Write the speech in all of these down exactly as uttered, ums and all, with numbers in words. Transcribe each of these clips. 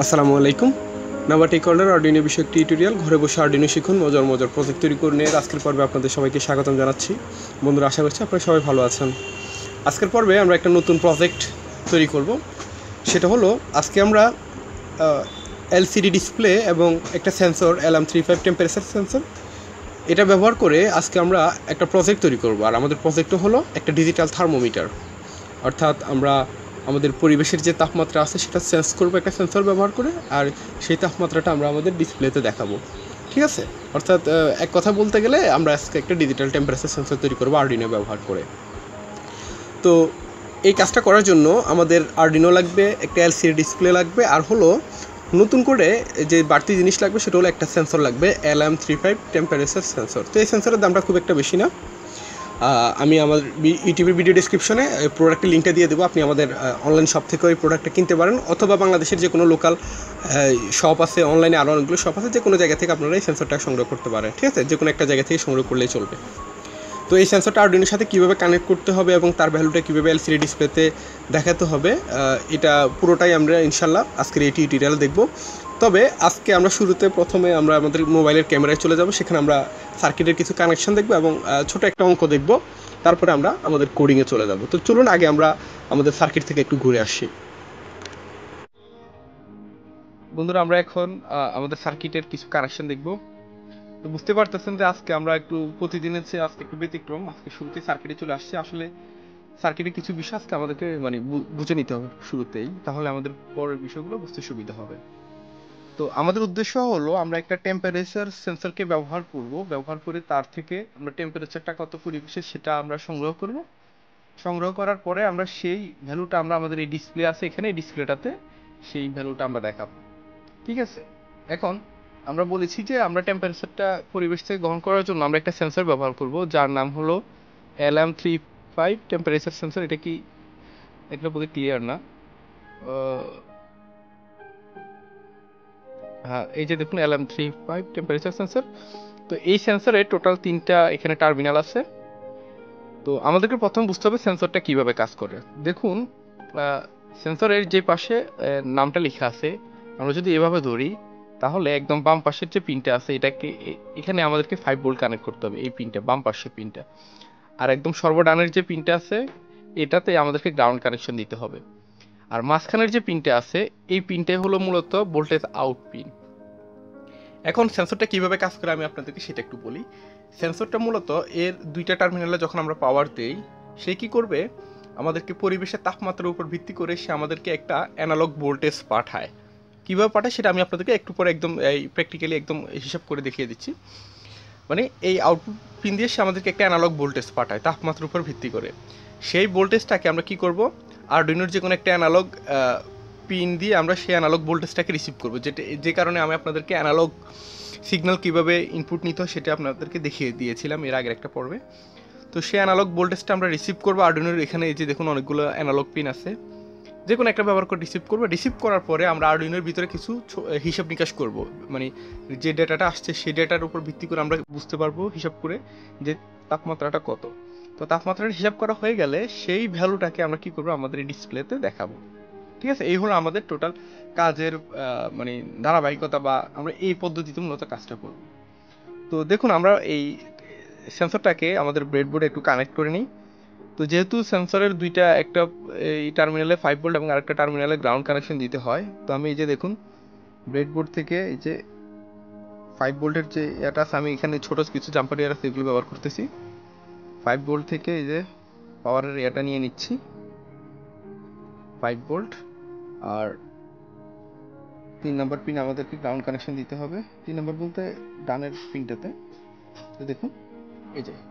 আসসালামু আলাইকুম। Navatech corner Arduino বিষয়ক টিউটোরিয়াল, ঘরে বসে আরডিনো শিখুন, মজার মজার প্রজেক্ট তৈরি করে নিয়ে আজকের পর্বে আপনাদের সবাইকে স্বাগতম জানাচ্ছি। বন্ধুরা, আশা করছি আপনারা সবাই ভালো আছেন। আজকের পর্বে আমরা একটা নতুন প্রজেক্ট তৈরি করব। সেটা হলো, আজকে আমরা এলসিডি ডিসপ্লে এবং একটা sensor L M three five temperature sensor, এটা ব্যবহার করে আজকে আমরা একটা প্রজেক্ট তৈরি করব। আর আমাদের প্রজেক্টটা হলো একটা ডিজিটাল থার্মোমিটার, অর্থাৎ আমরা আমাদের পরিবেশের যে তাপমাত্রা আছে সেটা সেন্স করবো একটা সেন্সর ব্যবহার করে, আর সেই তাপমাত্রাটা আমরা আমাদের ডিসপ্লেতে দেখাবো। ঠিক আছে? অর্থাৎ এক কথা বলতে গেলে আমরা আজকে একটা ডিজিটাল টেম্পারেচার সেন্সর তৈরি করবো আরডিনো ব্যবহার করে। তো এই কাজটা করার জন্য আমাদের আরডিনো লাগবে, একটা এলসিডি ডিসপ্লে লাগবে, আর হলো নতুন করে যে বাড়তি জিনিস লাগবে সেটা হলো একটা সেন্সর লাগবে, L M three five temperature sensor. তো এই সেন্সরের দামটা খুব একটা বেশি না। আমি আমার ইউটিউবের ভিডিও ডিসক্রিপশনে প্রোডাক্টের লিঙ্কটা দিয়ে দেবো। আপনি আমাদের অনলাইন শপ থেকে ওই প্রোডাক্টটা কিনতে পারেন, অথবা বাংলাদেশের যে কোনো লোকাল শপ আছে, অনলাইনে আরও অনেকগুলো শপ আছে, যে কোনো জায়গা থেকে আপনারা এই সেন্সরটা সংগ্রহ করতে পারেন। ঠিক আছে? যে কোনো একটা জায়গা থেকে সংগ্রহ করলেই চলবে। তো এই সেন্সরটা আরডিনোর সাথে কীভাবে কানেক্ট করতে হবে এবং তার ভ্যালুটা কীভাবে এলসিডি ডিসপ্লেতে দেখাতে হবে, এটা পুরোটাই আমরা ইনশাল্লাহ আজকের এই টিউটোরিয়াল দেখব। তবে আজকে আমরা শুরুতে প্রথমে আমরা আমাদের মোবাইলের ক্যামেরায় চলে যাব, সেখানে আমরা সার্কিটের কিছু কানেকশন দেখব এবং ছোট একটা অঙ্ক দেখব, তারপরে আমরা আমাদের কোডিংয়ে চলে যাব। তো চলুন আগে আমরা আমাদের সার্কিট থেকে একটু ঘুরে আসি। বন্ধুরা, আমরা এখন আমাদের সার্কিটের কিছু কানেকশন দেখব। তো বুঝতে পারতেছেন যে আজকে আমরা একটু প্রতিদিনের চেয়ে আজকে একটু ব্যতিক্রম। আজকে শুরুতে সার্কিটে চলে আসছে। আসলে সার্কিটের কিছু বিষয় আজকে আমাদেরকে মানে বুঝে নিতে হবে শুরুতেই, তাহলে আমাদের পরের বিষয়গুলো বুঝতে সুবিধা হবে। তো আমাদের উদ্দেশ্য হলো, আমরা একটা টেম্পারেচার সেন্সরকে ব্যবহার করব, ব্যবহার করে তার থেকে আমরা টেম্পারেচারটা কত পরিবেশে সেটা আমরা সংগ্রহ করব। সংগ্রহ করার পরে আমরা সেই ভ্যালুটা আমরা আমাদের এই ডিসপ্লে আছে এখানে, এই ডিসপ্লেটাতে সেই ভ্যালুটা আমরা দেখাবো। ঠিক আছে? এখন আমরা বলেছি যে আমরা টেম্পারেচারটা পরিবেশ থেকে গ্রহণ করার জন্য আমরা একটা সেন্সর ব্যবহার করব, যার নাম হলো L M three five temperature sensor. এটা কি এটা বলতে ক্লিয়ার না? হ্যাঁ, এই যে দেখুন L M three five temperature sensor. তো এই সেন্সরে টোটাল তিনটা এখানে টার্মিনাল আছে। তো আমাদেরকে প্রথম বুঝতে হবে সেন্সরটা কিভাবে কাজ করে। দেখুন, সেন্সরের যে পাশে নামটা লেখা আছে, আমরা যদি এভাবে ধরি তাহলে একদম বাম পাশের যে পিনটা আছে এটাকে এখানে আমাদেরকে ফাইভ ভোল্ট কানেক্ট করতে হবে, এই পিনটা বাম পাশের পিনটা। আর একদম সর্বডানের যে পিনটা আছে এটাতে আমাদেরকে গ্রাউন্ড কানেকশন দিতে হবে। আর মাঝখানের যে পিনটা আছে এই পিনটাই হলো মূলত ভোল্টেজ আউট পিন। এখন সেন্সরটা কিভাবে কাজ করে আমি আপনাদেরকে সেটা একটু বলি। সেন্সরটা মূলত এর দুইটা টার্মিনালে যখন আমরা পাওয়ার দেই, সে কি করবে, আমাদেরকে পরিবেশের তাপমাত্রার উপর ভিত্তি করে সে আমাদেরকে একটা অ্যানালগ ভোল্টেজ পাঠায়। কীভাবে পাঠায় সেটা আমি আপনাদেরকে একটু পরে একদম এই প্র্যাকটিক্যালি একদম হিসাব করে দেখিয়ে দিচ্ছি। মানে এই আউটপুট পিন দিয়ে সে আমাদেরকে একটা অ্যানালগ ভোল্টেজ পাঠায় তাপমাত্রার উপর ভিত্তি করে। সেই ভোল্টেজটাকে আমরা কি করব, আরডুইনোর যে কোনো একটা অ্যানালগ পিন দিয়ে আমরা সেই অ্যানালগ ভোল্টেজটাকে রিসিভ করবো, যেটা যে কারণে আমি আপনাদেরকে অ্যানালগ সিগন্যাল কীভাবে ইনপুট নিতে হয় সেটা আপনাদেরকে দেখিয়ে দিয়েছিলাম এর আগের একটা পর্বে। তো সেই অ্যানালগ ভোল্টেজটা আমরা রিসিভ করবো আরডুইনোর এখানে। এই যে দেখুন অনেকগুলো অ্যানালগ পিন আছে, যে কোনো একটা ব্যবহার করে রিসিভ করবো। রিসিভ করার পরে আমরা আরডুইনোর ভিতরে কিছু হিসাব নিকাশ করব, মানে যে ডেটাটা আসছে সেই ডেটার উপর ভিত্তি করে আমরা বুঝতে পারবো হিসাব করে যে তাপমাত্রাটা কত। তো তাপমাত্রাটা হিসাব করা হয়ে গেলে সেই ভ্যালুটাকে আমরা কি করবো, আমাদের এই ডিসপ্লেতে দেখাবো। ঠিক আছে? এই হলো আমাদের টোটাল কাজের মানে ধারাবাহিকতা, বা আমরা এই পদ্ধতিতে মূলত কাজটা করব। তো দেখুন, আমরা এই সেন্সরটাকে আমাদের ব্রেডবোর্ডে একটু কানেক্ট করে নিই। তো যেহেতু সেন্সরের দুইটা, একটা এই টার্মিনালে ফাইভ ভোল্ট এবং আরেকটা টার্মিনালে গ্রাউন্ড কানেকশন দিতে হয়, তো আমি এই যে দেখুন ব্রেডবোর্ড থেকে এই যে ফাইভ ভোল্টের যে এটা আছে, আমি এখানে ছোট কিছু জাম্পার এয়ার আছে এগুলো ব্যবহার করতেছি। ফাইভ ভোল্ট থেকে এই যে পাওয়ারের এটা নিয়ে নিচ্ছি ফাইভ ভোল্ট, আর তিন নম্বর পিন আমাদেরকে গ্রাউন্ড কানেকশন দিতে হবে। তিন নম্বর বলতে ডানের পিনটাতে। তো দেখুন এই যে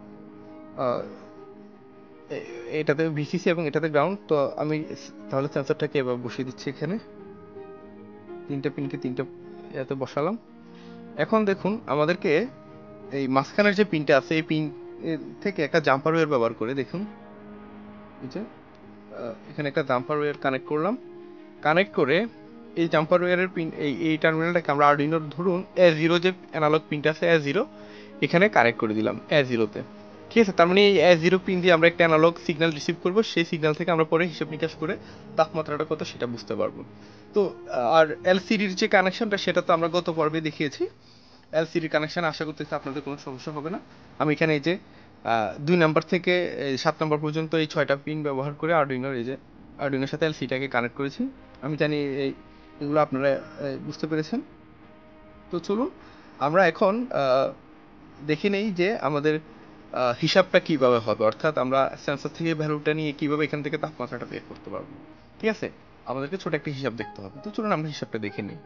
এটাতে ভিসিসি এবং এটাতে গ্রাউন্ড। তো আমি তাহলে সেন্সরটাকে এবার বসিয়ে দিচ্ছি এখানে, তিনটা পিনকে তিনটা এতে বসালাম। এখন দেখুন আমাদেরকে এই মাঝখানের যে পিনটা আছে এই পিন থেকে একটা জাম্পার ওয়্যার ব্যবহার করে, দেখুন এই যে এখানে একটা জাম্পার ওয়্যার কানেক্ট করলাম। কানেক্ট করে এই জাম্পার ওয়্যারের পিন এই এই টার্মিনালটাকে আমরা আরডুইনোর ধরুন এ জিরো যে অ্যানালগ পিনটা আছে এ জিরো এখানে কানেক্ট করে দিলাম এ জিরোতে। ঠিক আছে? তার মানে এই এ জিরো পিন দিয়ে আমরা একটা অ্যানালগ সিগন্যাল রিসিভ করবো, সেই সিগন্যাল থেকে আমরা পরে হিসাব নিকাশ করে তাপমাত্রাটা কত সেটা বুঝতে পারবো। তো আর এলসিডির যে কানেকশনটা সেটা তো আমরা গত পর্বে দেখিয়েছি। এলসিডির কানেকশন আশা করতেছি আপনাদের কোনো সমস্যা হবে না। আমি এখানে এই যে দুই নাম্বার থেকে সাত নাম্বার পর্যন্ত এই ছয়টা পিন ব্যবহার করে আরডুইনোর এই যে আরডুইনোর সাথে এলসিডিটাকে কানেক্ট করেছি। আমি জানি এই এগুলো আপনারা বুঝতে পেরেছেন। তো চলুন আমরা এখন দেখে নেই যে আমাদের হিসাবটা কিভাবে হবে, অর্থাৎ আমরা সেন্সর থেকে ভ্যালুটা নিয়ে কিভাবে এখান থেকে তাপমাত্রাটা বের করতে পারবো। ঠিক আছে, আমাদেরকে ছোট একটা হিসাব দেখতে হবে। তো চলুন আমরা হিসাবটা দেখে নিই।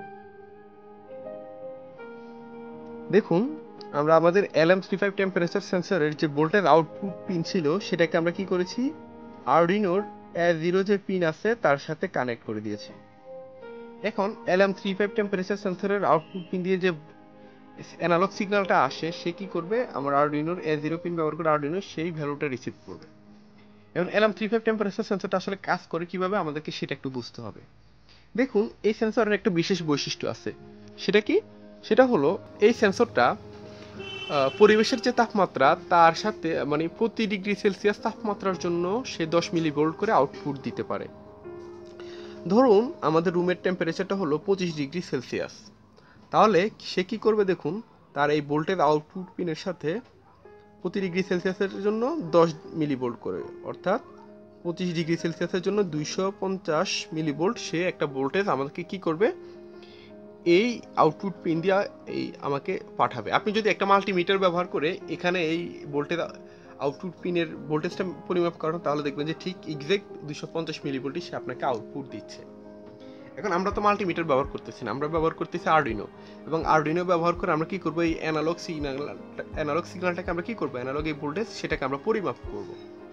দেখুন, আমরা আমাদের L M three five temperature সেন্সরের যে ভোল্টেজ আউটপুট পিন ছিল সেটাকে আমরা কি করেছি, আরডুইনোর এ জিরো যে পিন আছে তার সাথে কানেক্ট করে দিয়েছি। এখন L M three five temperature সেন্সরের আউটপুট পিন দিয়ে যে অ্যানালগ সিগন্যালটা আসে সে কি করবে, আমার আরডুইনোর এ জিরো পিন ব্যবহার করে আরডুইনো সেই ভ্যালুটা রিসিভ করবে। এখন L M three five temperature সেন্সরটা আসলে কাজ করে কিভাবে আমাদেরকে সেটা একটু বুঝতে হবে। দেখুন, এই সেন্সরের একটা বিশেষ বৈশিষ্ট্য আছে। সেটা কি? সেটা হলো এই সেন্সরটা পরিবেশের যে তাপমাত্রা তার সাথে মানে প্রতি ডিগ্রি সেলসিয়াস তাপমাত্রার জন্য সে দশ মিলিভোল্ট করে আউটপুট দিতে পারে। ধরুন আমাদের রুমের টেম্পারেচারটা হলো পঁচিশ ডিগ্রি সেলসিয়াস, তাহলে সে কি করবে দেখুন, তার এই ভোল্টেজ আউটপুট পিনের সাথে প্রতি ডিগ্রি সেলসিয়াসের জন্য দশ মিলিভোল্ট করে, অর্থাৎ পঁচিশ ডিগ্রি সেলসিয়াসের জন্য দুইশো পঞ্চাশ মিলিভোল্ট সে একটা ভোল্টেজ আমাদেরকে কি করবে, এই আউটপুট পিন দিয়ে এই আমাকে পাঠাবে। আপনি যদি একটা মাল্টিমিটার ব্যবহার করে এখানে এই ভোল্টেজ আউটপুট পিনের ভোল্টেজটা পরিমাপ করেন তাহলে দেখবেন যে ঠিক এক্সাক্ট দুইশো পঞ্চাশ মিলিভোল্টই সে আপনাকে আউটপুট দিচ্ছে। এখন আমরা তো মাল্টিমিটার ব্যবহার করতেছি না, আমরা ব্যবহার করতেছি আরডুইনো, এবং আরডুইনো ব্যবহার করে আমরা কি করব, এই অ্যানালগ সিগন্যাল অ্যানালগ সিগন্যালটাকে আমরা কি করব, অ্যানালগ এই ভোল্টেজ সেটাকে আমরা পরিমাপ করব।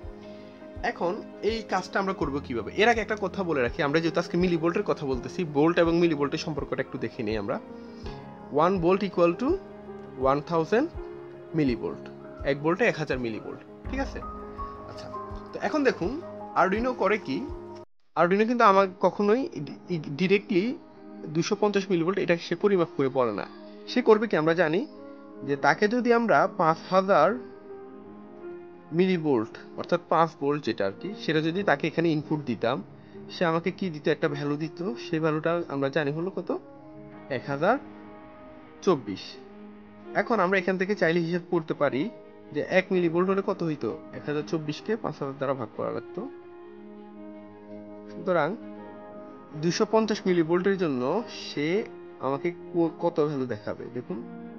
এখন এই কাজটা আমরা করব কিভাবে, এর আগে একটা কথা বলে রাখি, আমরা যেহেতু আজকে মিলিভোল্টের কথা বলতেছি, ভোল্ট এবং মিলিভোল্টের সম্পর্কটা একটু দেখে নিই আমরা। One volt equal to one thousand millivolt, এক ভোল্টে এক হাজার মিলিভোল্ট। ঠিক আছে, আচ্ছা। তো এখন দেখুন আরডুইনো করে কি, আরডুইনো কিন্তু আমার কখনোই ডিরেক্টলি দুশো পঞ্চাশ মিলিভোল্ট এটা সে পরিমাপ করে বলে না। সে করবে কি, আমরা জানি যে তাকে যদি আমরা পাঁচ হাজার মিলিভোল্ট অর্থাৎ পাঁচ ভোল্ট যেটা আর কি, সেটা যদি তাকে এখানে ইনপুট দিতাম, সে আমাকে কি দিত, একটা ভ্যালু দিত। সেই ভ্যালুটা আমরা জানি হলো কত, এক হাজার চব্বিশ। এখন আমরা এখান থেকে চাইলে হিসাব করতে পারি যে এক মিলিভোল্ট হলে কত হইতো, এক হাজার চব্বিশকে পাঁচ হাজার দ্বারা ভাগ করা লাগতো। সুতরাং দুইশো পঞ্চাশ মিলিভোল্টের জন্য সে আমাকে কত ভ্যালু দেখাবে দেখুন,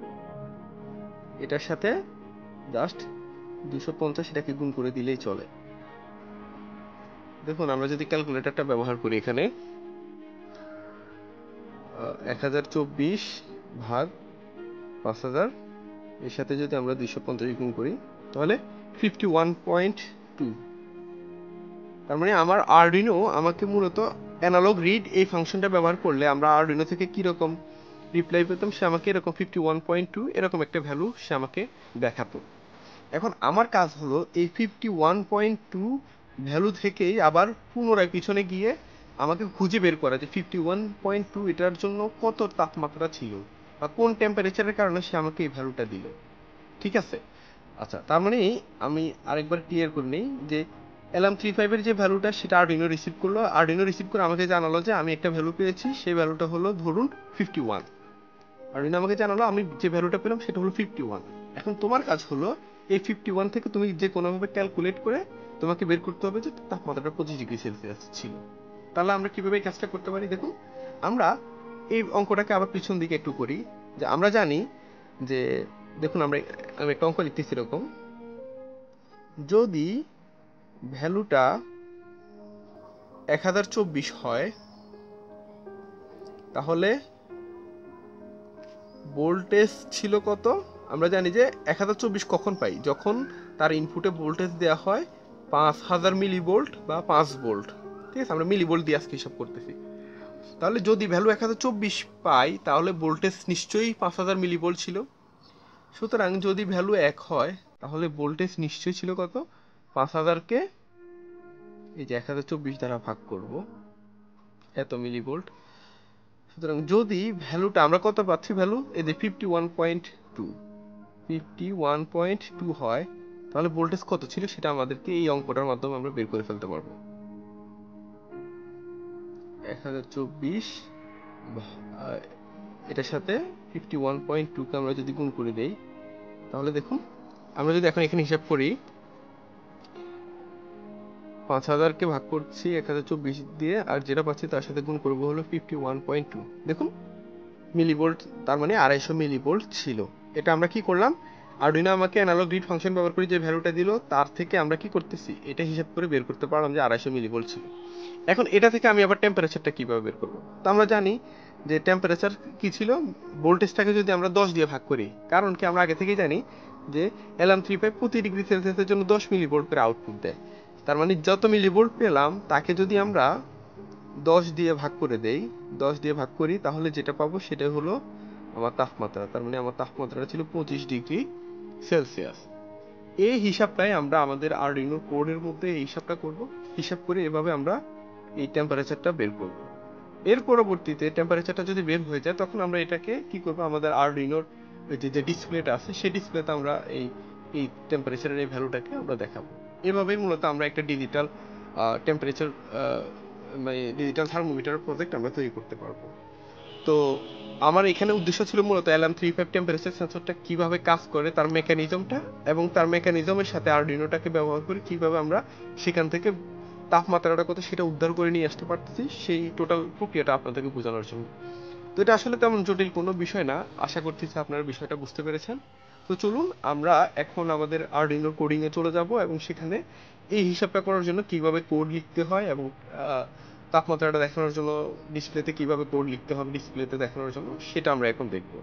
এটার সাথে জাস্ট দুইশো পঞ্চাশ এটাকে গুণ করে দিলেই চলে। দেখুন আমরা যদি ক্যালকুলেটরটা ব্যবহার করি, এখানে এক হাজার চব্বিশ ভাগ পাঁচ হাজার এর সাথে যদি আমরা দুইশো পঞ্চাশ গুণ করি তাহলে ফিফটি ওয়ান পয়েন্ট টু। তার মানে আমার আরডুইনো আমাকে মূলত অ্যানালগ রিড এই ফাংশনটা ব্যবহার করলে আমরা আরডুইনো থেকে কীরকম রিপ্লাই পেতাম, সে আমাকে এরকম ফিফটি ওয়ান পয়েন্ট টু এরকম একটা ভ্যালু সে আমাকে দেখাতো। এখন আমার কাজ হলো এই fifty one point two value থেকেই আবার পুনরায় পিছনে গিয়ে আমাকে খুঁজে বের করা যে ফিফটি ওয়ান পয়েন্ট টু এটার জন্য কত তাপমাত্রা ছিল বা কোন টেম্পারেচারের কারণে সে আমাকে এই ভ্যালুটা দিল। ঠিক আছে, আচ্ছা। তার মানে আমি আরেকবার ক্লিয়ার করে নিই যে এল এম থ্রি ফাইভের যে ভ্যালুটা সেটা আরডুইনো রিসিভ করলো, আরডুইনো রিসিভ করে আমাকে জানালো যে আমি একটা ভ্যালু পেয়েছি, সেই ভ্যালুটা হলো ধরুন ফিফটি ওয়ান। আরডুইনো আমাকে জানালো আমি যে ভ্যালুটা পেলাম সেটা হলো ফিফটি ওয়ান। এখন তোমার কাজ হলো এই ফিফটি ওয়ান থেকে তুমি যে কোনোভাবে ক্যালকুলেট করে তোমাকে বের করতে হবে যে তাপমাত্রাটা পঁচিশ ডিগ্রি সেলসিয়াস ছিল। তাহলে আমরা কিভাবে এই কাজটা করতে পারি দেখুন, আমরা এই অঙ্কটাকে আবার পিছন দিকে একটু করি। যে আমরা জানি যে দেখুন আমরা আমি একটা অঙ্ক লিখতেছি এরকম, যদি ভ্যালুটা এক হাজার চব্বিশ হয় তাহলে ভোল্টেজ ছিল কত, আমরা জানি যে এক হাজার চব্বিশ কখন পাই, যখন তার ইনপুটে ভোল্টেজ দেওয়া হয় পাঁচ হাজার মিলিভোল্ট বা পাঁচ ভোল্ট। ঠিক আছে, আমরা মিলিভোল্ট দিয়ে আজকে হিসাব করতেছি। তাহলে যদি ভ্যালু এক হাজার চব্বিশ পাই তাহলে ভোল্টেজ নিশ্চয়ই পাঁচ হাজার মিলিভোল্ট ছিল। সুতরাং যদি ভ্যালু এক হয় তাহলে ভোল্টেজ নিশ্চয়ই ছিল কত, পাঁচ হাজারকে এই যে এক হাজার চব্বিশ দ্বারা ভাগ করব, এত মিলিভোল্ট। সুতরাং যদি ভ্যালুটা আমরা কত পাচ্ছি, ভ্যালু এই যে fifty one point two fifty one point two হয় তাহলে ভোল্টেজ কত ছিল সেটা আমাদেরকে এই অঙ্কটার মাধ্যমে আমরা বের করে ফেলতে পারবো। এক হাজার চব্বিশ এটার সাথে ফিফটি ওয়ান পয়েন্ট টুকে আমরা যদি গুণ করে দেই, তাহলে দেখুন আমরা যদি এখন এখানে হিসাব করি, পাঁচ হাজারকে ভাগ করছি এক হাজার চব্বিশ দিয়ে, আর যেটা পাচ্ছি তার সাথে গুণ করবো হলো ফিফটি ওয়ান পয়েন্ট টু। দেখুন মিলিভোল্ট, তার মানে আড়াইশো মিলিভোল্ট ছিল। এটা আমরা কি করলাম, আরডুইনো আমাকে অ্যানালগ রিড ফাংশন ব্যবহার করে যে ভ্যালুটা দিল তার থেকে আমরা কি করতেছি, এটা হিসাব করে বের করতে পারলাম যে আড়াইশো মিলিভোল্ট ছিল। এখন এটা থেকে আমি আবার টেম্পারেচারটা কিভাবে বের করবো, তো আমরা জানি যে টেম্পারেচার কি ছিল, ভোল্টেজটাকে যদি আমরা দশ দিয়ে ভাগ করি, কারণ কি আমরা আগে থেকেই জানি যে এলএম থ্রি ফাইভ প্রতি ডিগ্রি সেলসিয়াসের জন্য দশ মিলিভোল্ট করে আউটপুট দেয়। তার মানে যত মিলিভোল্ট পেলাম তাকে যদি আমরা দশ দিয়ে ভাগ করে দেই, দশ দিয়ে ভাগ করি, তাহলে যেটা পাবো সেটা হলো আমার তাপমাত্রা। তার মানে আমার তাপমাত্রা ছিল পঁচিশ ডিগ্রি সেলসিয়াস। এই হিসাবটাই আমরা আমাদের আরডুইনো কোডের মধ্যে এই হিসাবটা করব, হিসাব করে এভাবে আমরা এই টেম্পারেচারটা বের করব। এর পরবর্তীতে টেম্পারেচারটা যদি বের হয়ে যায়, তখন আমরা এটাকে কি করব, আমাদের আরডুইনোর যে ডিসপ্লেটা আছে সেই ডিসপ্লেতে আমরা এই এই টেম্পারেচারের এই ভ্যালুটাকে আমরা দেখাবো। এভাবেই মূলত আমরা একটা ডিজিটাল টেম্পারেচার মানে ডিজিটাল থার্মোমিটার প্রজেক্ট আমরা তৈরি করতে পারবো। তো আমার এখানে উদ্দেশ্য ছিল মূলত এলএম থ্রি ফাইভ টেম্পারেচার সেন্সরটা কিভাবে কাজ করে, তার মেকানিজমটা, এবং তার মেকানিজমের সাথে আরডুইনোটাকে ব্যবহার করে কিভাবে আমরা সেখান থেকে তাপমাত্রাটা কত সেটা উদ্ধার করে নিয়ে আসতে পারতেছি, সেই টোটাল প্রক্রিয়াটা আপনাদেরকে বোঝানোর জন্য। তো এটা আসলে তেমন জটিল কোনো বিষয় না, আশা করতেছি আপনারা বিষয়টা বুঝতে পেরেছেন। তো চলুন আমরা এখন আমাদের আরডুইনো কোডিং এ চলে যাব, এবং সেখানে এই হিসাবটা করার জন্য কিভাবে কোড লিখতে হয় এবং তাপমাত্রাটা দেখানোর জন্য ডিসপ্লেতে কিভাবে কোড লিখতে হবে ডিসপ্লেতে দেখানোর জন্য, সেটা আমরা এখন দেখব।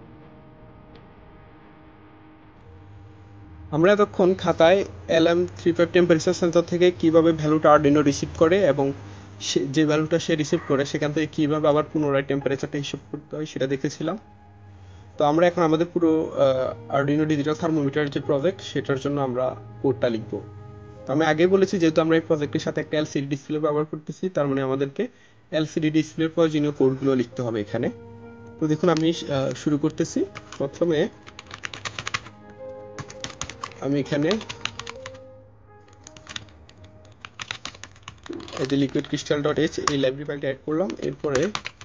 আমরা এতক্ষণ খাতায় LM three five temperature sensor থেকে কিভাবে ভ্যালুটা আরডুইনো রিসিভ করে এবং যে ভ্যালুটা সে রিসিভ করে সেখান থেকে কিভাবে আবার পুনরায় টেম্পারেচারটা হিসাব করতে হয় সেটা দেখেছিলাম। তো আমরা এখন আমাদের পুরো আরডুইনো ডিজিটাল থার্মোমিটার যে প্রজেক্ট সেটার জন্য আমরা কোডটা লিখব। তো আমি আগেই বলেছি যেহেতু আমরা এই প্রজেক্টের সাথে একটা এলসিডি ডিসপ্লে ব্যবহার করতেছি, তার মানে আমাদেরকে এলসিডি ডিসপ্লের প্রয়োজনীয় কোডগুলো লিখতে হবে এখানে। তো দেখুন আমি শুরু করতেছি। প্রথমে আমি এখানে এই যে লিকুইড ক্রিস্টাল ডট এইচ এই লাইব্রেরি ফাইলটা অ্যাড করলাম। এরপরে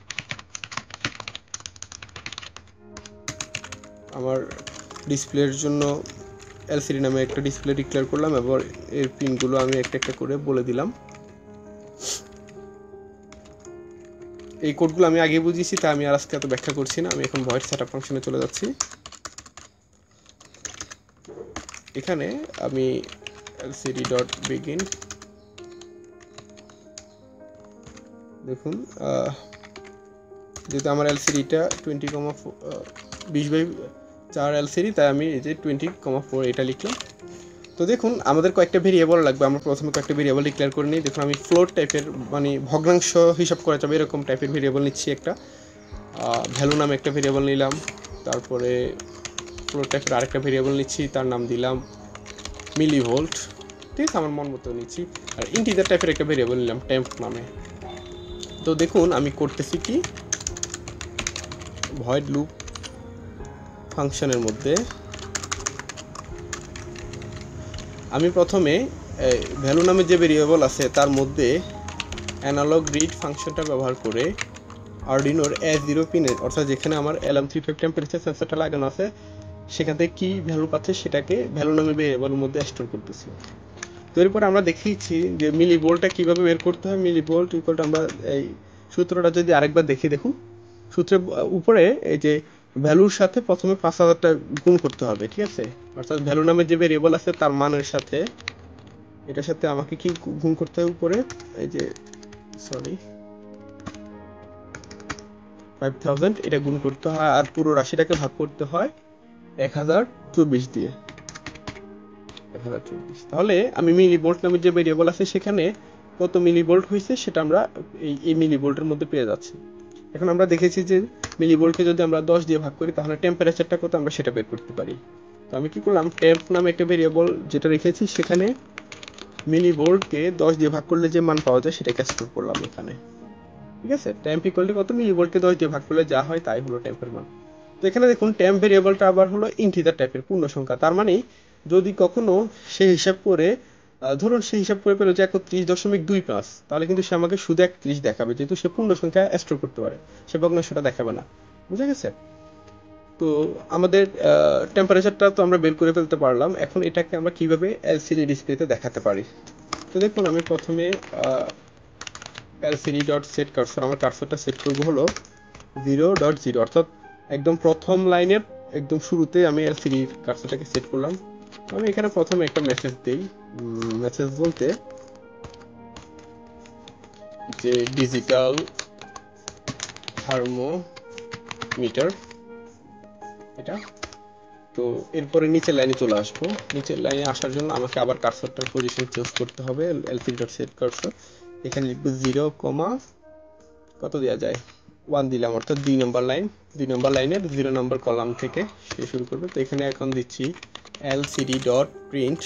আমার ডিসপ্লের জন্য এলসিডি নামে একটা ডিসপ্লে ডিক্লেয়ার করলাম, এবার এর পিনগুলো আমি একটা একটা করে বলে দিলাম। এই কোডগুলো আমি আগে বুঝিয়েছি, তা আমি আর আজকে এত ব্যাখ্যা করছি না। আমি এখন ভয়েড সেটআপ ফাংশনে চলে যাচ্ছি। এখানে আমি এলসিডি ডট বিগিন, দেখুন যেহেতু আমার এলসিডিটা টোয়েন্টি কমা বিশ বাই চার এলসিডি, তাই আমি এই যে টোয়েন্টি কমা ফোর এটা লিখলাম। তো দেখুন আমাদের কয়েকটা ভেরিয়েবল লাগবে, আমরা প্রথমে কয়েকটা ভেরিয়েবল ডিক্লেয়ার করে নিই। দেখুন আমি ফ্লোট টাইপের মানে ভগ্নাংশ হিসাব করা যাবে এরকম টাইপের ভেরিয়েবল নিচ্ছি। একটা ভ্যালু নামে একটা ভেরিয়েবল নিলাম, তারপরে ফ্লোট টাইপের আরেকটা ভেরিয়েবল নিচ্ছি, তার নাম দিলাম মিলিভোল্ট, ঠিক আছে, আমার মন মতো নিচ্ছি। আর ইন্টিজার টাইপের একটা ভেরিয়েবল নিলাম টেম্প নামে। তো দেখুন আমি করতেছি কি, ভয়েড লুপ ফাংশনের মধ্যে আমি প্রথমে ভ্যালু নামে যে ভেরিয়েবল আছে তার মধ্যে অ্যানালগ রিড ফাংশনটা ব্যবহার করে আরডুইনোর এ জিরো পিনে, অর্থাৎ যেখানে আমার এলএম থ্রি ফাইভ টেম্পারেচার সেন্সরটা লাগানো আছে সেখান থেকে কী ভ্যালু পাচ্ছে সেটাকে ভ্যালু নামে ভেরিয়েবলের মধ্যে স্টোর করতেছি। তো এরপর আমরা দেখিয়েছি যে মিলি ভোল্টটা কীভাবে বের করতে হয়। মিলি ভোল্ট ইকুয়াল টু, আমরা এই সূত্রটা যদি আরেকবার দেখি, দেখুন সূত্রের উপরে এই যে ভ্যালুর সাথে প্রথমে পাঁচ হাজারটা গুণ করতে হবে, ঠিক আছে, অর্থাৎ ভ্যালু নামের যে ভেরিয়েবল আছে তার মানের সাথে এটার সাথে আমাকে কি গুণ করতে হবে, উপরে এই যে সরি ফাইভ থাউজেন্ড এটা গুণ করতে হয়, আর পুরো রাশিটাকে ভাগ করতে হয় এক হাজার চব্বিশ দিয়ে, এক হাজার চব্বিশ। তাহলে আমি মিলি ভোল্ট নামের যে ভেরিয়েবল আছে সেখানে কত মিলি ভোল্ট হয়েছে সেটা আমরা এই এই মিলি ভোল্টের মধ্যে পেয়ে যাচ্ছি। এখন আমরা দেখেছি যে মিলি ভোল্টকে যদি আমরা দশ দিয়ে ভাগ করি তাহলে টেম্পারেচারটা কত আমরা সেটা বের করতে পারি। তো আমি কি করলাম, টেম্প নামে একটা ভেরিয়েবল যেটা রেখেছি সেখানে মিলি ভোল্টকে দশ দিয়ে ভাগ করলে যে মান পাওয়া যায় সেটাকে স্টোর করলাম এখানে, ঠিক আছে। টেম্প ইকুয়াল টু কত, মিলি ভোল্টকে দশ দিয়ে ভাগ করলে যা হয় তাই হলো টেম্পের মান। তো এখানে দেখুন টেম্প ভেরিয়েবলটা আবার হলো ইন্টিজার টাইপের পূর্ণ সংখ্যা, তার মানে যদি কখনো সে হিসাব করে ধরুন সে হিসাব করে পেলো যে একত্রিশ দশমিক দুই পাঁচ, তাহলে কিন্তু সে আমাকে শুধু একত্রিশ দেখাবে, যেহেতু সে পূর্ণ সংখ্যা স্টোর করতে পারে, সে ভগ্নাংশটা দেখাবে না। বুঝা গেছে? তো আমাদের টেম্পারেচারটা তো আমরা বের করে ফেলতে পারলাম, এখন এটাকে আমরা কিভাবে এলসিডি ডিসপ্লেতে দেখাতে পারি। তো দেখুন আমি প্রথমে এলসিডি ডট সেট কার্সর, আমার কার্সরটা সেট করবো হলো জিরো ডট জিরো, অর্থাৎ একদম প্রথম লাইনের একদম শুরুতে আমি এলসিডি কার্সরটাকে সেট করলাম। আমি এখানে প্রথমে একটা মেসেজ দিই, মেসেজ বলতে যে ডিজিটাল থার্মোমিটার এটা। তো এরপরে নিচের লাইনে চলে আসবো, নিচের লাইনে আসার জন্য আমাকে আবার কার্সরটার পজিশন চুজ করতে হবে, এলসিডি ডট সেট কার্সর। এখানে লিখবো জিরো কমা কত দেওয়া যায়, ওয়ান দিলাম, অর্থাৎ দুই নম্বর লাইন, দুই নম্বর লাইনের জিরো নম্বর কলাম থেকে সে শুরু করবে। তো এখানে এখন দিচ্ছি এলসিডি ডট প্রিন্ট,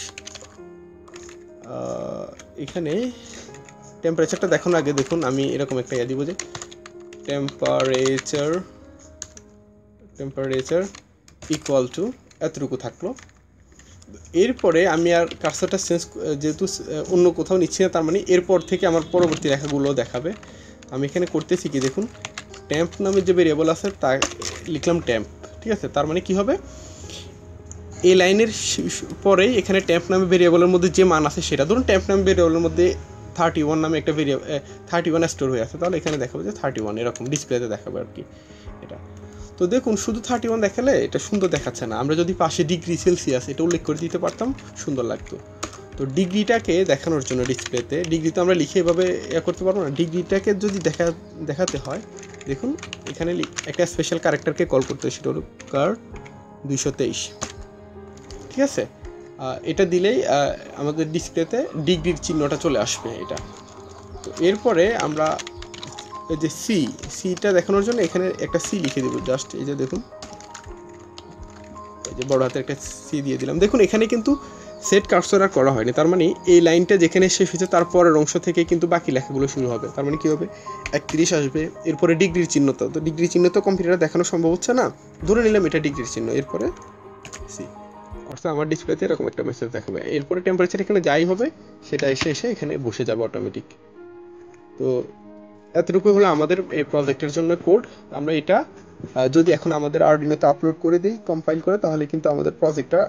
এখানে টেম্পারেচারটা দেখানোর আগে দেখুন আমি এরকম একটা ইয়ে দিব যে টেম্পারেচার টেম্পারেচার ইকুয়াল টু এতটুকু থাকলো। এরপরে আমি আর কার্সরটা চেঞ্জ, যেহেতু অন্য কোথাও নিচ্ছি না, তার মানে এরপর থেকে আমার পরবর্তী রেখাগুলো দেখাবে। আমি এখানে করতেছি কি দেখুন, ট্যাম্প নামের যে ভেরিয়েবল আছে তা লিখলাম ট্যাম্প, ঠিক আছে? তার মানে কি হবে, এই লাইনের পরেই এখানে ট্যাম্প নামে ভেরিয়েবলের মধ্যে যে মান আছে সেটা, ধরুন ট্যাম্প নামে ভেরিয়েবলের মধ্যে থার্টি ওয়ান নামে একটা ভেরিয়েবল থার্টি ওয়ান স্টোর হয়ে আছে, তাহলে এখানে দেখাবে যে থার্টি ওয়ান, এরকম ডিসপ্লেতে দেখাবে আর কি এটা। তো দেখুন শুধু থার্টি ওয়ান দেখালে এটা সুন্দর দেখাচ্ছে না, আমরা যদি পাশে ডিগ্রি সেলসিয়াস এটা উল্লেখ করে দিতে পারতাম সুন্দর লাগতো। তো ডিগ্রিটাকে দেখানোর জন্য ডিসপ্লেতে, ডিগ্রি তো আমরা লিখে এভাবে ইয়ে করতে পারবো না, ডিগ্রিটাকে যদি দেখা দেখাতে হয় দেখুন এখানে একটা স্পেশাল ক্যারেক্টারকে কল করতে হয়, সেটা হলো কার দুইশো তেইশ, ঠিক আছে? এটা দিলেই আমাদের ডিসপ্লেতে ডিগ্রির চিহ্নটা চলে আসবে এটা। তো এরপরে আমরা এই যে সি সিটা দেখানোর জন্য এখানে একটা সি লিখে দেবো, জাস্ট এই যে দেখুন এই যে বড় হাতে একটা সি দিয়ে দিলাম। দেখুন এখানে কিন্তু সেট কার্সর আর করা হয়নি, তার মানে এই লাইনটা যেখানে শেষ হয়েছে তার পরের অংশ থেকে কিন্তু বাকি লেখাগুলো শুরু হবে। তার মানে কি হবে, একত্রিশ আসবে, এরপরে ডিগ্রির চিহ্নটা, তো ডিগ্রির চিহ্ন তো কম্পিউটারে দেখানো সম্ভব হচ্ছে না, ধরে নিলাম এটা ডিগ্রির চিহ্ন, এরপরে সি, অর্থাৎ আমার ডিসপ্লেতে এরকম একটা মেসেজ দেখাবে। এরপরে টেম্পারেচার এখানে যাই হবে সেটা এসে এসে এখানে বসে যাবে অটোমেটিক। তো এতটুকু হলো আমাদের এই প্রজেক্টের জন্য কোড। আমরা এটা যদি এখন আমাদের আরডিনোতে আপলোড করে দিই কম্পাইল করে, তাহলে কিন্তু আমাদের প্রজেক্টটা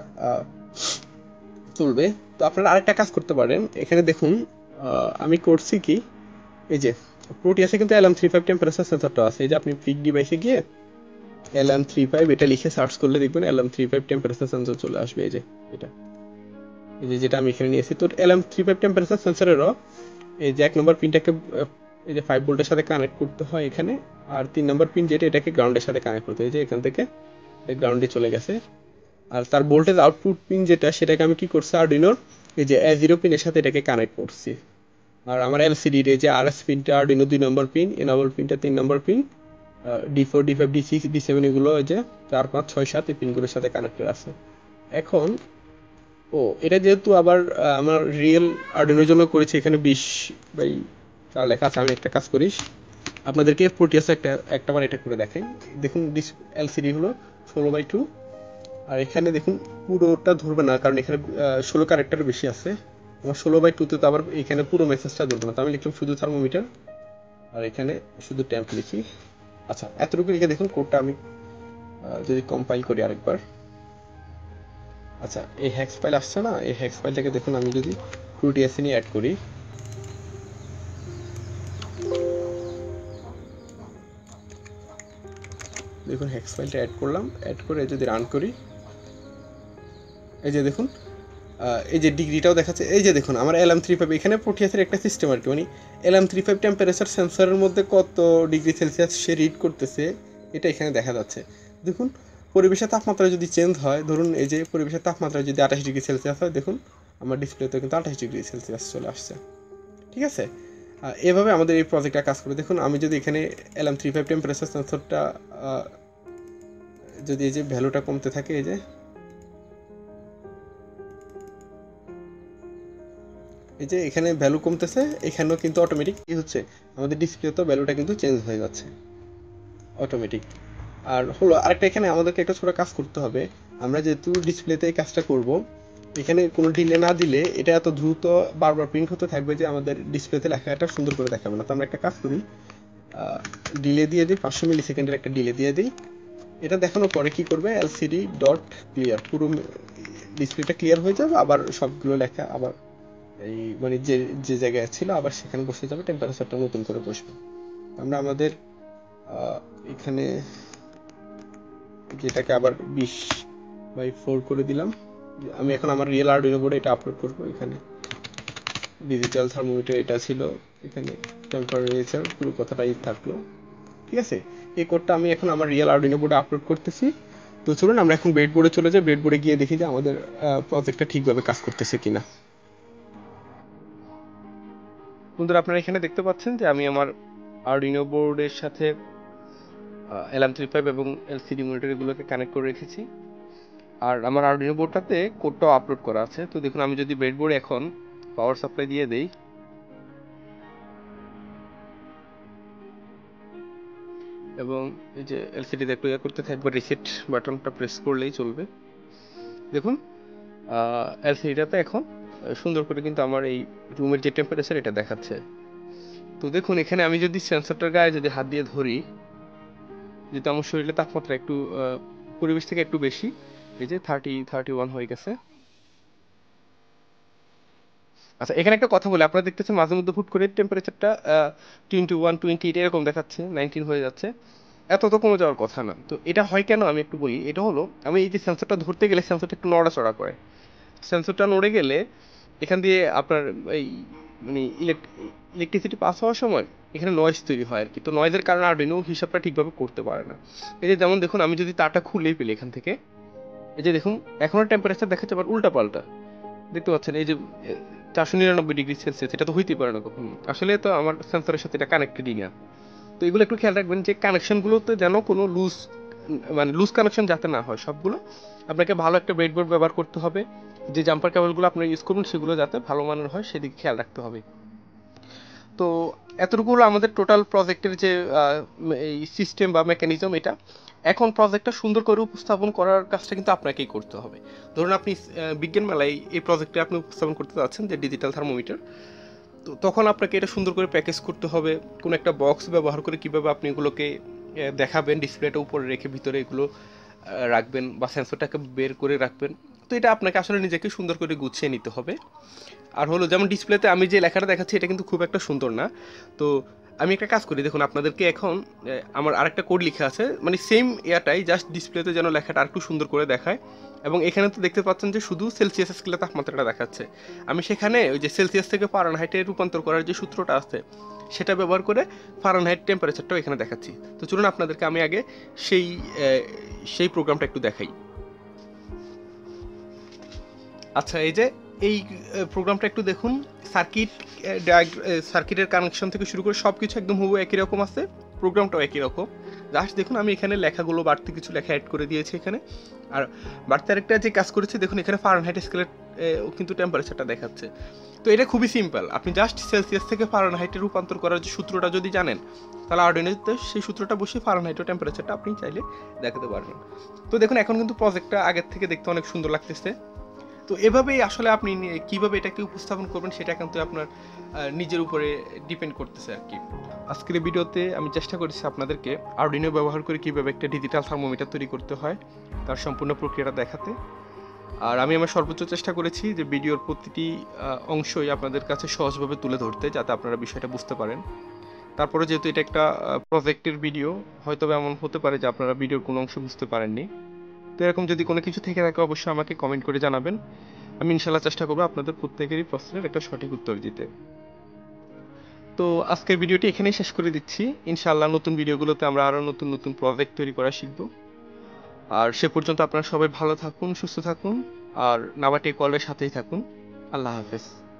চলবে। তো আপনারা আরেকটা কাজ করতে পারেন, এখানে দেখুন আমি করছি কি, এই যে প্রোটিয়াসে কিন্তু L M three five temperature সেন্সরটা আছে, এই যে আপনি পিক ডিভাইসে গিয়ে এল এম থ্রি ফাইভ এটা লিখে সার্চ করলে দেখবেন L M three five temperature sensor চলে আসবে, এই যে এটা, এই যে যেটা আমি এখানে নিয়েছি। তো L M three five temperature সেন্সরেরও এই যে এক নম্বর পিনটাকে এই যে ফাইভ ভোল্টের সাথে কানেক্ট করতে হয় এখানে, আর তিন নম্বর পিন যেটা এটাকে গ্রাউন্ডের সাথে কানেক্ট করতে হয়, এই যে এখান থেকে গ্রাউন্ডে চলে গেছে। আর তার ভোল্টেজ আউটপুট পিন যেটা সেটাকে আমি কি করছি, আরডিনোর এই যে এ জিরো পিনের সাথে এটাকে কানেক্ট করছি। আর আমার এলসিডির এই যে আর এস পিনটা আরডিনো দুই নম্বর পিন, এ নম্বর পিনটা তিন নম্বর পিন, D four D five D six D seven এগুলো এই যে চার পাঁচ ছয় সাত এই পিনগুলোর সাথে কানেক্টেড আছে। এখন ও এটা যেহেতু আবার আমার রিয়েল আরডিনোর জন্য করেছি, এখানে বিশ বাই চার লেখা আছে। আমি একটা কাজ করিস আপনাদেরকে প্রোটিয়াসে একটা একটা বার এটা করে দেখাই। দেখুন এলসিডি হলো ষোলো বাই টু, আর এখানে দেখুন পুরোটা ধরবে না, কারণ এখানে ষোলো ক্যারেক্টার বেশি আছে। আমার ষোলো বাই টুতে তো আবার এখানে পুরো মেসেজটা ধরবে না, তো আমি লিখলাম শুধু থার্মোমিটার, আর এখানে শুধু ট্যাম্প লিখি। আচ্ছা এতটুকু লিখে দেখুন কোডটা আমি যদি কম্পাইল করি আরেকবার, আচ্ছা এই হ্যাক্স ফাইল আসছে না, এই হ্যাক্স ফাইলটাকে দেখুন আমি যদি প্রোটিয়াসে নিয়ে অ্যাড করি, দেখুন হ্যাক্স ফাইলটা অ্যাড করলাম, অ্যাড করে যদি রান করি, এই যে দেখুন এই যে ডিগ্রিটাও দেখাচ্ছে। এই যে দেখুন আমার এল এম থ্রি ফাইভ এখানে প্রোটিয়াসের একটা সিস্টেম আর কি, মানে L M three five temperature সেন্সরের মধ্যে কত ডিগ্রি সেলসিয়াস সে রিড করতেছে এটা এখানে দেখা যাচ্ছে। দেখুন পরিবেশের তাপমাত্রা যদি চেঞ্জ হয়, ধরুন এই যে পরিবেশের তাপমাত্রা যদি আঠাশ ডিগ্রি সেলসিয়াস হয়, দেখুন আমার ডিসপ্লেতে কিন্তু আঠাশ ডিগ্রি সেলসিয়াস চলে আসছে, ঠিক আছে? এভাবে আমাদের এই প্রজেক্টটা কাজ করে। দেখুন আমি যদি এখানে L M three five temperature সেন্সরটা যদি এই যে ভ্যালুটা কমতে থাকে, এই যে এই যে এখানে ভ্যালু কমতেছে, এখানেও কিন্তু অটোমেটিক কি হচ্ছে, আমাদের ডিসপ্লেতেও ভ্যালুটা কিন্তু চেঞ্জ হয়ে যাচ্ছে অটোমেটিক। আর হলো আরেকটা, এখানে আমাদেরকে একটা ছোট কাজ করতে হবে। আমরা যেহেতু ডিসপ্লেতে এই কাজটা করব, এখানে কোনো ডিলে না দিলে এটা এত দ্রুত বারবার প্রিন্ট হতে থাকবে যে আমাদের ডিসপ্লেতে লেখাটা সুন্দর করে দেখাবে না। তো আমরা একটা কাজ করি, ডিলে দিয়ে দিই, পাঁচশো মিলি সেকেন্ডের একটা ডিলে দিয়ে দিই। এটা দেখানোর পরে কি করবে, এলসিডি ডট ক্লিয়ার, পুরো ডিসপ্লেটা ক্লিয়ার হয়ে যাবে, আবার সবগুলো লেখা আবার এই মানে যে যে জায়গায় ছিল আবার সেখানে বসে যাবে, টেম্পারেচারটা নতুন করে বসবে। আমরা আমাদের এখানে যেটাকে আবার বিশ বাই ফোর করে দিলাম। আমি এখন আমার রিয়েল আরডুইনো বোর্ডে এটা আপলোড করব। এখানে ডিজিটাল থার্মোমিটার এটা ছিল, এখানে টেম্পারেচার পুরো কথাটাই থাকলো, ঠিক আছে। এই কোডটা আমি এখন আমার রিয়েল আরডুইনো বোর্ডে আপলোড করতেছি। তো চলুন আমরা এখন ব্রেডবোর্ডে চলে যাই, ব্রেডবোর্ডে গিয়ে দেখি যে আমাদের প্রজেক্টটা ঠিকভাবে কাজ করতেছে কিনা। বন্ধুরা, আপনারা এখানে দেখতে পাচ্ছেন যে আমি আমার আরডুইনো বোর্ডের সাথে এল এম থ্রি ফাইভ এবং এলসিডি মনিটর এগুলোকে কানেক্ট করে রেখেছি, আর আমার আরডুইনো বোর্ডটাতে কোডটাও আপলোড করা আছে। তো দেখুন, আমি যদি ব্রেডবোর্ডে এখন পাওয়ার সাপ্লাই দিয়ে দেই এবং এই যে এলসিডিতে একটু ইয়ে করতে থাকবে, রিসেট বাটনটা প্রেস করলেই চলবে। দেখুন এলসিডিটাতে এখন সুন্দর করে কিন্তু আমার এই রুমের যে টেম্পারেচার এটা দেখাচ্ছে। তো দেখুন এখানে আমি যদি সেন্সরটার গায়ে যদি হাত দিয়ে ধরি, যেহেতু আমার শরীরে তাপমাত্রা একটু পরিবেশ থেকে একটু বেশি, এই যে থার্টি থার্টি ওয়ান হয়ে গেছে। আচ্ছা, এখানে একটা কথা বলি, আপনারা দেখতেছেন মাঝে মধ্যে হুট করে টেম্পারেচারটা টোয়েন্টি ওয়ান টোয়েন্টি এইট এরকম দেখাচ্ছে, নাইনটিন হয়ে যাচ্ছে। এত তো কমে যাওয়ার কথা না। তো এটা হয় কেন আমি একটু বলি। এটা হলো, আমি এই যে সেন্সরটা ধরতে গেলে সেন্সরটা একটু নড়াচড়া করে। সেন্সরটা নড়ে গেলে এখান দিয়ে আপনার এই মানে ইলেকট্রিসিটি পাস হওয়ার সময় এখানে নয়েজ তৈরি হয় আর কি। তো নয়েজের কারণে আরডুইনো হিসাবটা ঠিকভাবে করতে পারে না। এই যে যেমন দেখুন, আমি যদি তারটা খুলেই পেলি এখান থেকে, এই যে দেখুন এখনো টেম্পারেচার দেখাচ্ছে, আবার উল্টা পাল্টা দেখতে পাচ্ছেন, এই যে চারশো নিরানব্বই ডিগ্রি সেলসিয়াস, এটা তো হইতেই পারে না কখন। আসলে তো আমার সেন্সরের সাথে এটা কানেক্টেডই না। তো এগুলো একটু খেয়াল রাখবেন যে কানেকশনগুলোতে যেন কোনো লুজ মানে লুজ কানেকশন যাতে না হয়। সবগুলো আপনাকে ভালো একটা ব্রেডবোর্ড ব্যবহার করতে হবে, যে জাম্পার কেবলগুলো আপনারা ইউজ করবেন সেগুলো যাতে ভালো মানের হয় সেদিকে খেয়াল রাখতে হবে। তো এতটুকু হলো আমাদের টোটাল প্রজেক্টের যে এই সিস্টেম বা মেকানিজম। এটা এখন প্রজেক্টটা সুন্দর করে উপস্থাপন করার কাজটা কিন্তু আপনাকেই করতে হবে। ধরুন আপনি বিজ্ঞান মেলায় এই প্রজেক্টে আপনি উপস্থাপন করতে যাচ্ছেন যে ডিজিটাল থার্মোমিটার, তো তখন আপনাকে এটা সুন্দর করে প্যাকেজ করতে হবে, কোনো একটা বক্স ব্যবহার করে কীভাবে আপনি এগুলোকে দেখাবেন, ডিসপ্লেটা উপরে রেখে ভিতরে এগুলো রাখবেন বা সেন্সরটাকে বের করে রাখবেন। তো এটা আপনাকে আসলে নিজেকে সুন্দর করে গুছিয়ে নিতে হবে। আর হলো যেমন ডিসপ্লেতে আমি যে লেখাটা দেখাচ্ছি এটা কিন্তু খুব একটা সুন্দর না। তো আমি একটা কাজ করি, দেখুন আপনাদেরকে এখন আমার আরেকটা কোড লিখা আছে, মানে সেম ইয়াটাই, জাস্ট ডিসপ্লেতে যেন লেখাটা আরেকটু সুন্দর করে দেখায়। এবং এখানে তো দেখতে পাচ্ছেন যে শুধু সেলসিয়াস স্কেলে তাপমাত্রাটা দেখাচ্ছে। আমি সেখানে ওই যে সেলসিয়াস থেকে ফারেনহাইটে রূপান্তর করার যে সূত্রটা আছে সেটা ব্যবহার করে ফারেনহাইট টেম্পারেচারটাও এখানে দেখাচ্ছি। তো চলুন আপনাদেরকে আমি আগে সেই সেই প্রোগ্রামটা একটু দেখাই। আচ্ছা, এই যে এই প্রোগ্রামটা একটু দেখুন, সার্কিট সার্কিটের কানেকশন থেকে শুরু করে সব কিছু একদম হুবহু একই রকম আছে, প্রোগ্রামটাও একই রকম। জাস্ট দেখুন আমি এখানে লেখাগুলো বাড়তি কিছু লেখা অ্যাড করে দিয়েছি এখানে। আর বাড়তি আরেকটা যে কাজ করেছি, দেখুন এখানে ফারেনহাইট স্কেলের কিন্তু টেম্পারেচারটা দেখাচ্ছে। তো এটা খুবই সিম্পল, আপনি জাস্ট সেলসিয়াস থেকে ফারেনহাইটে রূপান্তর করার যে সূত্রটা যদি জানেন, তাহলে আরডুইনোতে সেই সূত্রটা বসিয়ে ফারেনহাইটের টেম্পারেচারটা আপনি চাইলে দেখাতে পারবেন। তো দেখুন এখন কিন্তু প্রজেক্টটা আগের থেকে দেখতে অনেক সুন্দর লাগতেছে। তো এভাবেই আসলে আপনি কিভাবে এটাকে উপস্থাপন করবেন সেটা কিন্তু আপনার নিজের উপরে ডিপেন্ড করতেছে আর কি। আজকের ভিডিওতে আমি চেষ্টা করেছি আপনাদেরকে আরডুইনো ব্যবহার করে কিভাবে একটা ডিজিটাল থার্মোমিটার তৈরি করতে হয় তার সম্পূর্ণ প্রক্রিয়াটা দেখাতে। আর আমি আমার সর্বোচ্চ চেষ্টা করেছি যে ভিডিওর প্রতিটি অংশই আপনাদের কাছে সহজভাবে তুলে ধরতে, যাতে আপনারা বিষয়টা বুঝতে পারেন। তারপরে যেহেতু এটা একটা প্রজেক্টের ভিডিও, হয়তো এমন হতে পারে যে আপনারা ভিডিওর কোনো অংশ বুঝতে পারেননি। তো এরকম যদি কোনো কিছু থেকে থাকে অবশ্যই আমাকে কমেন্ট করে জানাবেন, আমি ইনশাল্লাহ চেষ্টা করবো আপনাদের প্রত্যেকেরই প্রশ্নের একটা সঠিক উত্তর দিতে। তো আজকের ভিডিওটি এখানেই শেষ করে দিচ্ছি। ইনশাল্লাহ নতুন ভিডিওগুলোতে আমরা আরও নতুন নতুন প্রজেক্ট তৈরি করা শিখবো। আর সে পর্যন্ত আপনারা সবাই ভালো থাকুন, সুস্থ থাকুন, আর নাবাটেক ওয়ার্ল্ডের সাথেই থাকুন। আল্লাহ হাফেজ।